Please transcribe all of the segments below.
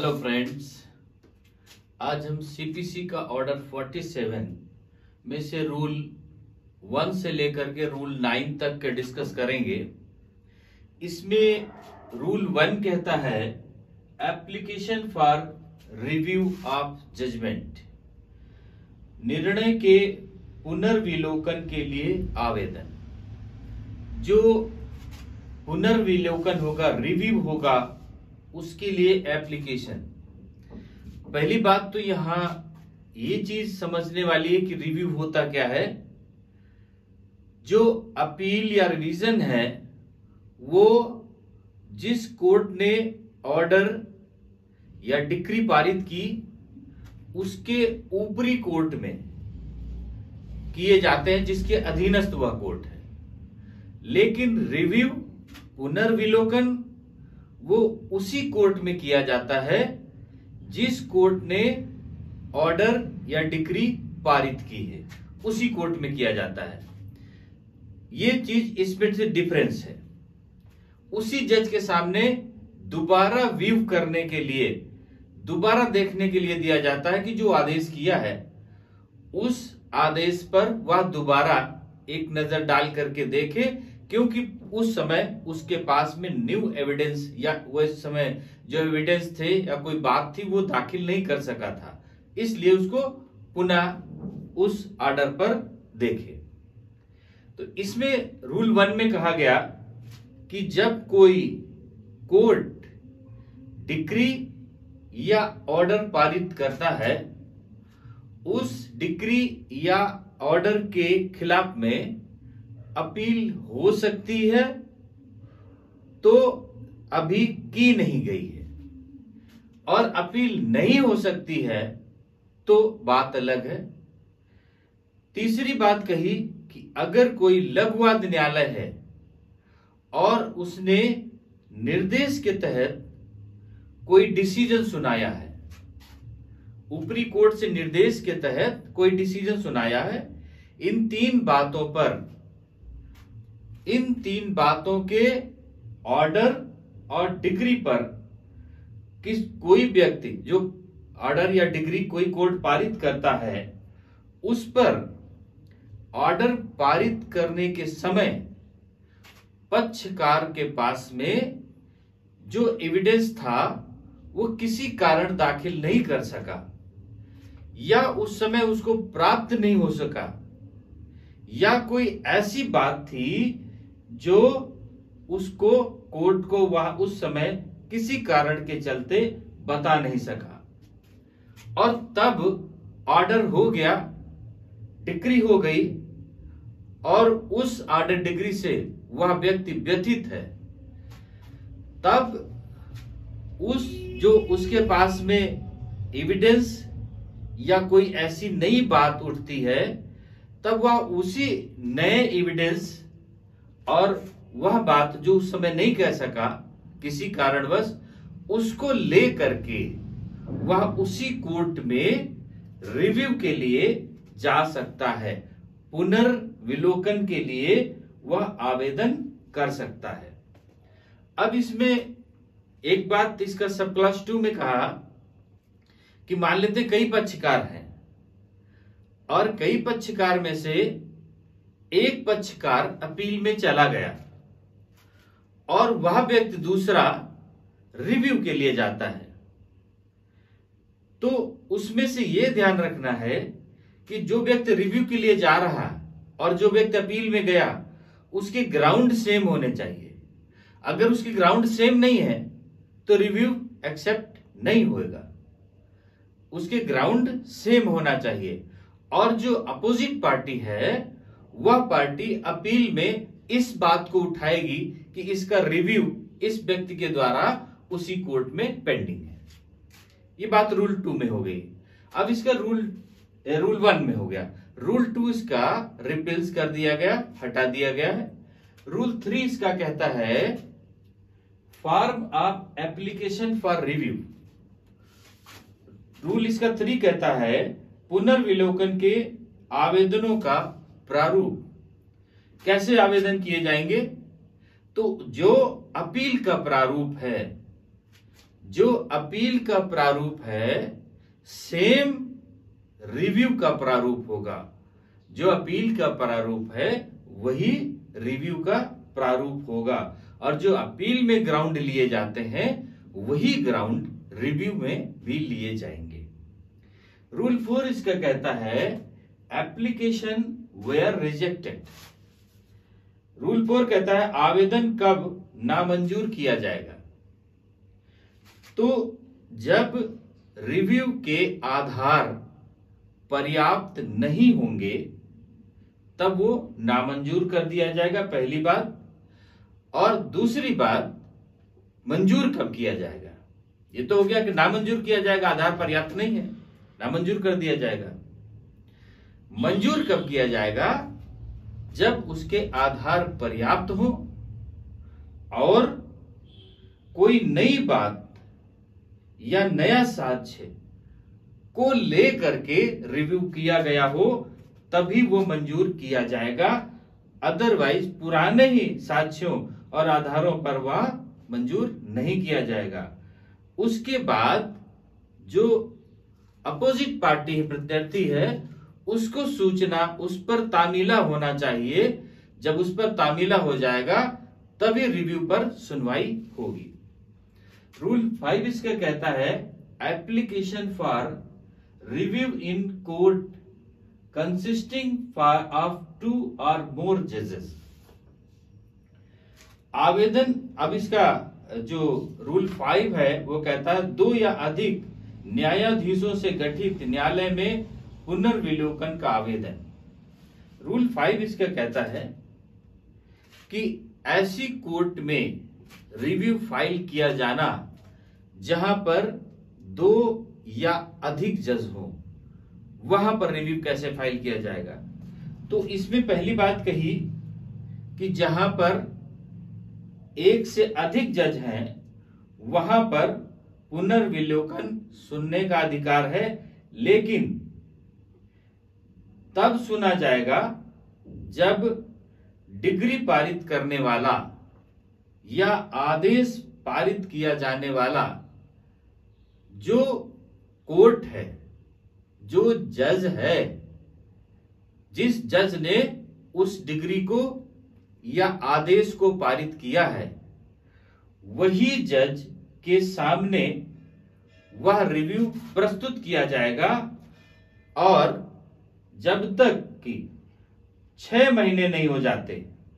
Hello friends, आज हम CPC का ऑर्डर 47 में से रूल 1 से लेकर के रूल 9 तक के डिस्कस करेंगे। इसमें रूल 1 कहता है application for review of judgment, निर्णय के पुनर्विलोकन के लिए आवेदन। जो पुनर्विलोकन होगा, रिव्यू होगा, उसके लिए एप्लीकेशन। पहली बात तो यहां ये चीज समझने वाली है कि रिव्यू होता क्या है। जो अपील या रिवीजन है वो जिस कोर्ट ने ऑर्डर या डिक्री पारित की उसके ऊपरी कोर्ट में किए जाते हैं, जिसके अधीनस्थ वह कोर्ट है। लेकिन रिव्यू, पुनर्विलोकन, वो उसी कोर्ट में किया जाता है जिस कोर्ट ने ऑर्डर या डिक्री पारित की है, उसी कोर्ट में किया जाता है। ये चीज इसमें से डिफरेंस है। उसी जज के सामने दोबारा व्यू करने के लिए, दोबारा देखने के लिए दिया जाता है कि जो आदेश किया है उस आदेश पर वह दोबारा एक नजर डाल करके देखे, क्योंकि उस समय उसके पास में न्यू एविडेंस या उस समय जो एविडेंस थे या कोई बात थी वो दाखिल नहीं कर सका था, इसलिए उसको पुनः उस ऑर्डर पर देखे। तो इसमें रूल 1 में कहा गया कि जब कोई कोर्ट डिक्री या ऑर्डर पारित करता है, उस डिक्री या ऑर्डर के खिलाफ में अपील हो सकती है तो अभी की नहीं गई है, और अपील नहीं हो सकती है तो बात अलग है। तीसरी बात कही कि अगर कोई लघुवाद न्यायालय है और उसने निर्देश के तहत कोई डिसीजन सुनाया है, ऊपरी कोर्ट से निर्देश के तहत कोई डिसीजन सुनाया है, इन तीन बातों के ऑर्डर और डिग्री पर कोई व्यक्ति जो ऑर्डर या डिग्री कोई कोर्ट पारित करता है, उस पर ऑर्डर पारित करने के समय पक्षकार के पास में जो एविडेंस था वो किसी कारण दाखिल नहीं कर सका, या उस समय उसको प्राप्त नहीं हो सका, या कोई ऐसी बात थी जो उसको कोर्ट को वह उस समय किसी कारण के चलते बता नहीं सका, और तब ऑर्डर हो गया, डिक्री हो गई, और उस ऑर्डर डिग्री से वह व्यक्ति व्यथित है, तब उसके पास में एविडेंस या कोई ऐसी नई बात उठती है, तब वह उसी नए एविडेंस और वह बात जो उस समय नहीं कह सका किसी कारणवश, उसको ले करके वह उसी कोर्ट में रिव्यू के लिए जा सकता है, पुनर्विलोकन के लिए वह आवेदन कर सकता है। अब इसमें एक बात इसका सब क्लास 2 में कहा कि मान लेते कई पक्षकार हैं और कई पक्षकार में से एक पक्षकार अपील में चला गया और वह व्यक्ति दूसरा रिव्यू के लिए जाता है, तो उसमें से यह ध्यान रखना है कि जो व्यक्ति रिव्यू के लिए जा रहा और जो व्यक्ति अपील में गया, उसके ग्राउंड सेम होने चाहिए। अगर उसकी ग्राउंड सेम नहीं है तो रिव्यू एक्सेप्ट नहीं होगा, उसके ग्राउंड सेम होना चाहिए। और जो अपोजिट पार्टी है वह पार्टी अपील में इस बात को उठाएगी कि इसका रिव्यू इस व्यक्ति के द्वारा उसी कोर्ट में पेंडिंग है। ये बात रूल 2 में हो गई। अब इसका रूल 1 में हो गया। रूल 2 इसका रिपील्स कर दिया गया, हटा दिया गया है। रूल 3 इसका कहता है form of application for review. Rule इसका 3 कहता है पुनर्विलोकन के आवेदनों का प्रारूप। कैसे आवेदन किए जाएंगे? तो जो अपील का प्रारूप है, जो अपील का प्रारूप है सेम रिव्यू का प्रारूप होगा। जो अपील का प्रारूप है वही रिव्यू का प्रारूप होगा, और जो अपील में ग्राउंड लिए जाते हैं वही ग्राउंड रिव्यू में भी लिए जाएंगे। रूल 4 इसका कहता है एप्लीकेशन वेयर रिजेक्टेड। रूल 4 कहता है आवेदन कब नामंजूर किया जाएगा। तो जब रिव्यू के आधार पर्याप्त नहीं होंगे तब वो नामंजूर कर दिया जाएगा, पहली बात। और दूसरी बात, मंजूर कब किया जाएगा। ये तो हो गया कि नामंजूर किया जाएगा, आधार पर्याप्त नहीं है, नामंजूर कर दिया जाएगा। मंजूर कब किया जाएगा, जब उसके आधार पर्याप्त हो और कोई नई बात या नया साक्ष्य को लेकर के रिव्यू किया गया हो, तभी वो मंजूर किया जाएगा। अदरवाइज पुराने ही साक्ष्यों और आधारों पर वह मंजूर नहीं किया जाएगा। उसके बाद जो अपोजिट पार्टी है, प्रत्यार्थी है, उसको सूचना उस पर तामीला होना चाहिए। जब उस पर तामीला हो जाएगा तभी रिव्यू पर सुनवाई होगी। रूल 5 इसका कहता है application for review in court consisting of 2 or more जजेस। आवेदन, अब इसका जो रूल 5 है वो कहता है 2 या अधिक न्यायाधीशों से गठित न्यायालय में पुनर्विलोकन का आवेदन। रूल 5 इसका कहता है कि ऐसी कोर्ट में रिव्यू फाइल किया जाना जहां पर 2 या अधिक जज हो, वहां पर रिव्यू कैसे फाइल किया जाएगा। तो इसमें पहली बात कही कि जहां पर 1 से अधिक जज हैं वहां पर पुनर्विलोकन सुनने का अधिकार है, लेकिन तब सुना जाएगा जब डिग्री पारित करने वाला या आदेश पारित किया जाने वाला जो कोर्ट है, जो जज है, जिस जज ने उस डिग्री को या आदेश को पारित किया है, वही जज के सामने वह रिव्यू प्रस्तुत किया जाएगा। और जब तक कि 6 महीने नहीं हो जाते,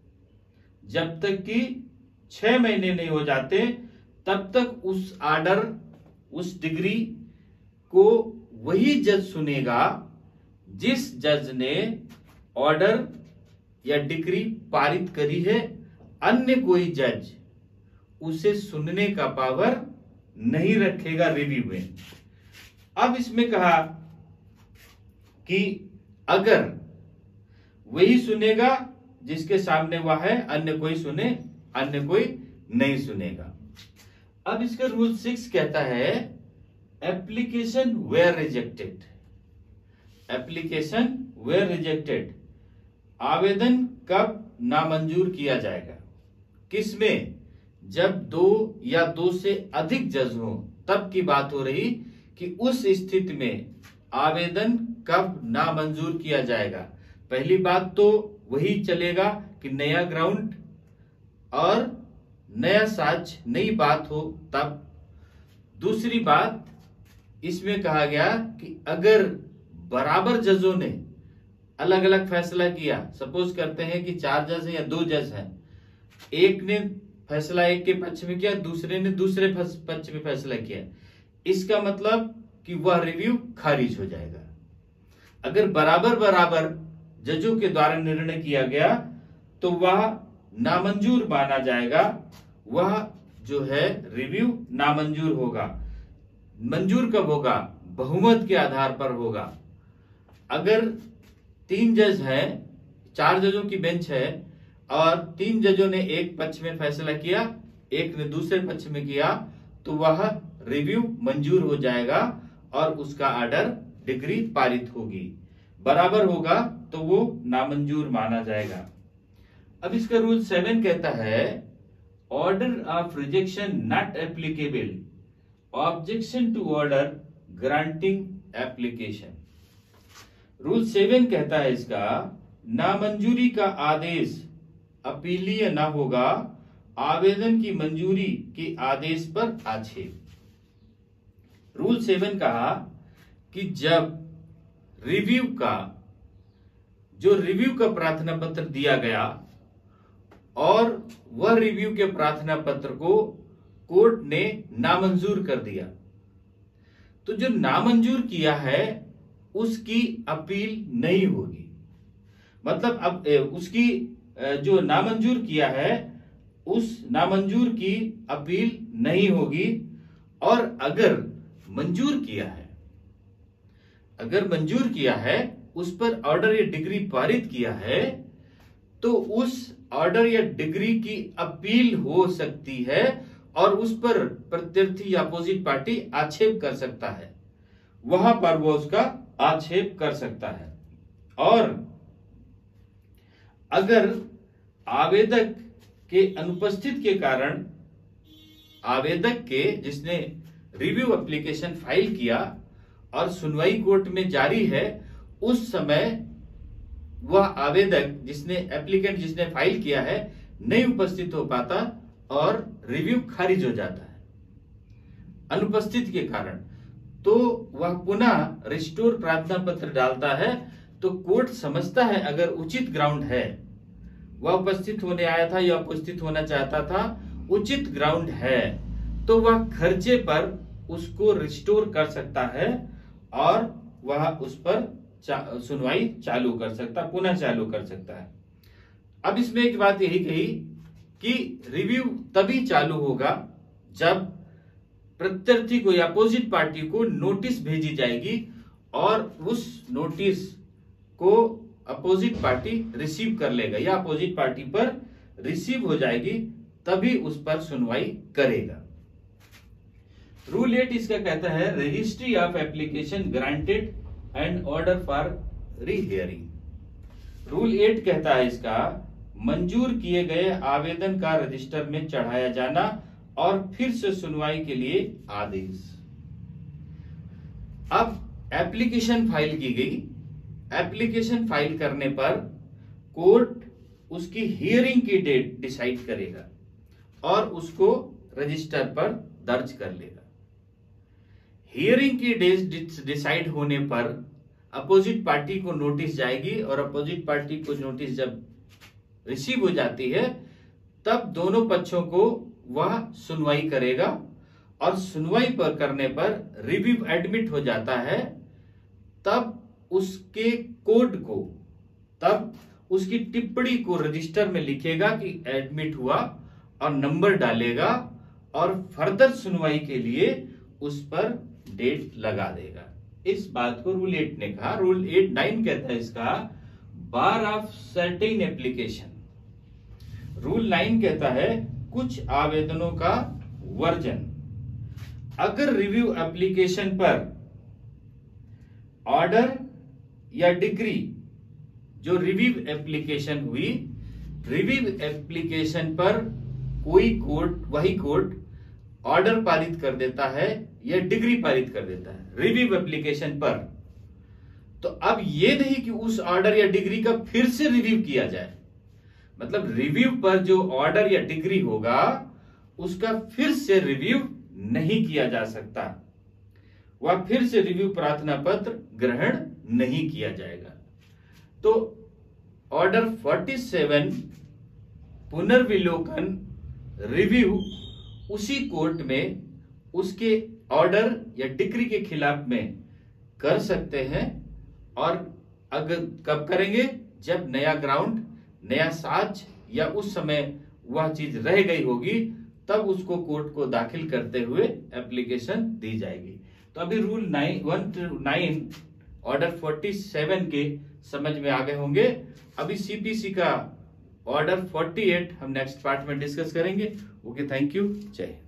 जब तक कि 6 महीने नहीं हो जाते, तब तक उस आर्डर, उस डिग्री को वही जज सुनेगा जिस जज ने ऑर्डर या डिग्री पारित करी है। अन्य कोई जज उसे सुनने का पावर नहीं रखेगा रिव्यू में। अब इसमें कहा कि अगर वही सुनेगा जिसके सामने वह है, अन्य कोई सुने, अन्य कोई नहीं सुनेगा। अब इसका रूल 6 कहता है application where rejected. Application where rejected, आवेदन कब नामंजूर किया जाएगा, किसमें, जब 2 या 2 से अधिक जज हो, तब की बात हो रही कि उस स्थिति में आवेदन कब नामंजूर किया जाएगा। पहली बात तो वही चलेगा कि नया ग्राउंड और नया साक्ष्य, नई बात हो तब। दूसरी बात इसमें कहा गया कि अगर बराबर जजों ने अलग अलग फैसला किया, सपोज करते हैं कि 4 जज हैं या 2 जज हैं, एक ने फैसला एक के पक्ष में किया, दूसरे ने दूसरे पक्ष में फैसला किया, इसका मतलब कि वह रिव्यू खारिज हो जाएगा। अगर बराबर बराबर जजों के द्वारा निर्णय किया गया तो वह नामंजूर माना जाएगा, वह जो है रिव्यू नामंजूर होगा। मंजूर कब होगा, बहुमत के आधार पर होगा। अगर 3 जज हैं, 4 जजों की बेंच है और 3 जजों ने एक पक्ष में फैसला किया, एक ने दूसरे पक्ष में किया, तो वह रिव्यू मंजूर हो जाएगा और उसका ऑर्डर, डिग्री पारित होगी। बराबर होगा तो वो नामंजूर माना जाएगा। अब इसका रूल 7 कहता है order of rejection not applicable objection to order granting application. Rule 7 कहता है इसका, नामंजूरी का आदेश अपीलीय न होगा, आवेदन की मंजूरी के आदेश पर आक्षेप। रूल 7 कहा कि जब रिव्यू का प्रार्थना पत्र दिया गया और वह रिव्यू के प्रार्थना पत्र को कोर्ट ने नामंजूर कर दिया, तो जो नामंजूर किया है उसकी अपील नहीं होगी। मतलब अब उसकी जो नामंजूर किया है उस नामंजूर की अपील नहीं होगी। और अगर मंजूर किया है, उस पर ऑर्डर या डिग्री पारित किया है, तो उस ऑर्डर या डिग्री की अपील हो सकती है और उस पर प्रत्यर्थी या अपोजिट पार्टी आक्षेप कर सकता है, वहां पर वो उसका आक्षेप कर सकता है। और अगर आवेदक के अनुपस्थित के कारण आवेदक के जिसने रिव्यू एप्लीकेशन फाइल किया और सुनवाई कोर्ट में जारी है, उस समय वह आवेदक जिसने फाइल किया है नहीं उपस्थित हो पाता और रिव्यू खारिज हो जाता है अनुपस्थित के कारण, तो वह पुनः रिस्टोर प्रार्थना पत्र डालता है। तो कोर्ट समझता है अगर उचित ग्राउंड है, वह उपस्थित होने आया था या उपस्थित होना चाहता था, उचित ग्राउंड है, तो वह खर्चे पर उसको रिस्टोर कर सकता है और वह उस पर सुनवाई चालू कर सकता, पुनः चालू कर सकता है। अब इसमें एक बात यही कही कि रिव्यू तभी चालू होगा जब प्रत्यर्थी को या अपोजिट पार्टी को नोटिस भेजी जाएगी और उस नोटिस को अपोजिट पार्टी रिसीव कर लेगा या अपोजिट पार्टी पर रिसीव हो जाएगी, तभी उस पर सुनवाई करेगा। रूल 8 इसका कहता है, registry of application granted and order for rehearing. Rule 8 कहता है इसका, मंजूर किए गए आवेदन का रजिस्टर में चढ़ाया जाना और फिर से सुनवाई के लिए आदेश। अब एप्लीकेशन फाइल की गई, एप्लीकेशन फाइल करने पर कोर्ट उसकी हियरिंग की डेट डिसाइड करेगा और उसको रजिस्टर पर दर्ज कर लेगा। हियरिंग की डेट डिसाइड होने पर अपोजिट पार्टी को नोटिस जाएगी और अपोजिट पार्टी को नोटिस जब रिसीव हो जाती है, तब दोनों पक्षों को वह सुनवाई करेगा और सुनवाई पर करने पर रिव्यू एडमिट हो जाता है, तब उसके कोड को, तब उसकी टिप्पणी को रजिस्टर में लिखेगा कि एडमिट हुआ और नंबर डालेगा और फर्दर सुनवाई के लिए उस पर डेट लगा देगा। इस बात को रूल 8 ने कहा। रूल 9 कहता है इसका, bar of certain application. Rule 9 कहता है कुछ आवेदनों का वर्जन। अगर रिव्यू एप्लीकेशन पर ऑर्डर या डिग्री, जो रिव्यू एप्लीकेशन हुई, रिव्यू एप्लीकेशन पर वही कोर्ट ऑर्डर पारित कर देता है या डिग्री पारित कर देता है रिव्यू एप्लीकेशन पर, तो अब ये नहीं कि उस ऑर्डर या डिग्री का फिर से रिव्यू किया जाए। मतलब रिव्यू पर जो ऑर्डर या डिग्री होगा उसका फिर से रिव्यू नहीं किया जा सकता, वह फिर से रिव्यू प्रार्थना पत्र ग्रहण नहीं किया जाएगा। तो ऑर्डर 47 पुनर्विलोकन रिव्यू उसी कोर्ट में उसके ऑर्डर या डिग्री के खिलाफ में कर सकते हैं, और अगर कब करेंगे, जब नया ग्राउंड, नया साक्ष्य या उस समय वह चीज रह गई होगी, तब उसको कोर्ट को दाखिल करते हुए एप्लीकेशन दी जाएगी। तो अभी रूल 9 ऑर्डर 47 के समझ में आ गए होंगे। अभी सीपीसी का ऑर्डर 48 हम नेक्स्ट पार्ट में डिस्कस करेंगे। ओके, थैंक यू, जय हिंद।